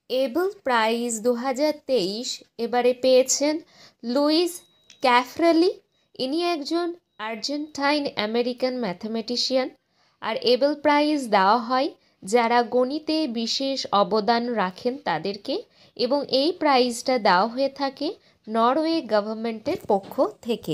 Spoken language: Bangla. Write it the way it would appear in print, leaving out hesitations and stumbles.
এবল প্রাইজ 2023 এবারে পেয়েছেন লুইস ক্যাফরেলি। ইনি একজন আর্জেন্টাইন আমেরিকান ম্যাথামেটিশিয়ান। আর এবল প্রাইজ দেওয়া হয় যারা গণিতে বিশেষ অবদান রাখেন তাদেরকে, এবং এই প্রাইজটা দেওয়া হয়ে থাকে নরওয়ে গভর্নমেন্টের পক্ষ থেকে।